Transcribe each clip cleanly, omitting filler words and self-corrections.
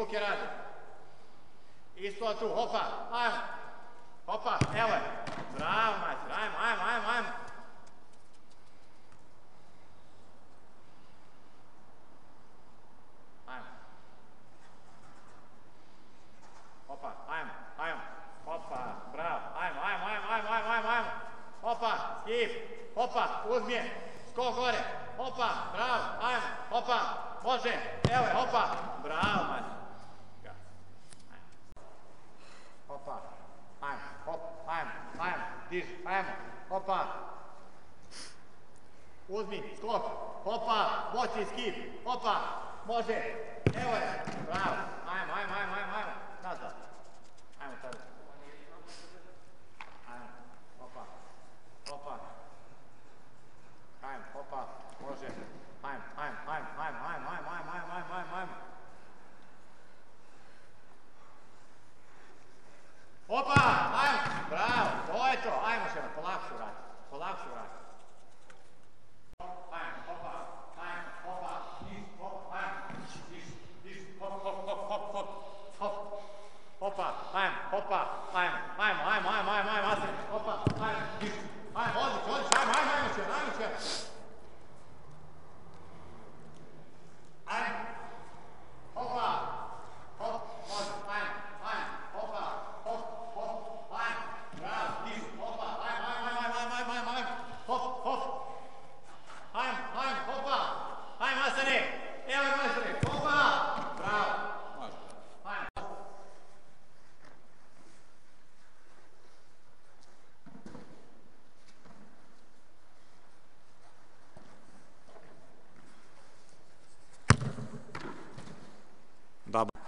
ruke rade. Isto tu, hopa, ajmo. Hopa, evo je. Bravo, majstor, ajmo. Ajmo. Hopa, ajmo. Hopa, bravo, ajmo. Hopa, skip. Hopa, uzmi je. Skok gore. Hopa, bravo, ajmo. Hopa, može. Evo je, hopa. Bravo, majstor. Hopa, ajmo. Diži, ajmo. Hopa. Uzmi, skok. Hopa, moći skip. Hopa, može. Evo je, bravo. Ajmo. Nazad. Ajmo tada. Ajmo, hopa. Ajmo, hopa, može. Ajmo. Hopa, ajmo, bravo, to je to. Ajmo še, polako se vrati. Ajmo, hopa, niz, hop, hopa, ajmo, Hasan, hopa, ajmo, niz, ajmo, odlično, ajmo še. Ajmo, hopa, hop, može, ajmo, hopa, hop, ajmo, bravo, niz, hopa, ajmo, hop, ajmo, hopa, ajmo, Hasane, evo je majstore, hopa, bravo, može, ajmo. Dobro.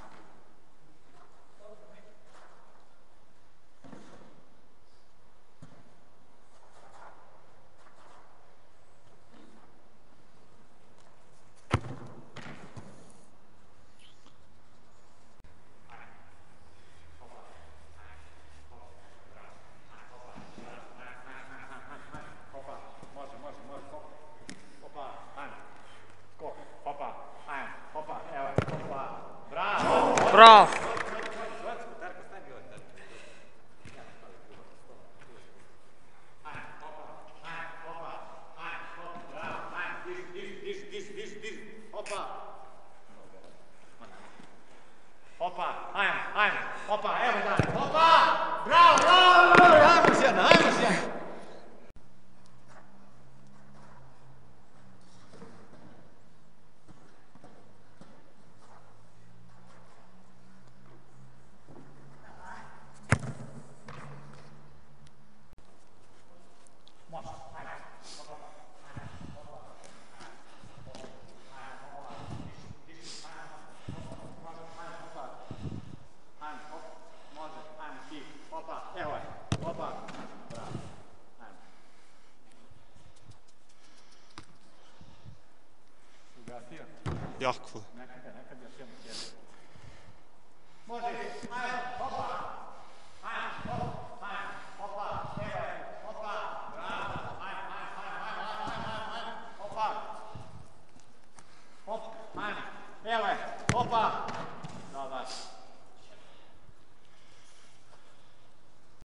Bravo! Hopa, evo dalje, hopa, bravo, ajmo se jedna. Jako.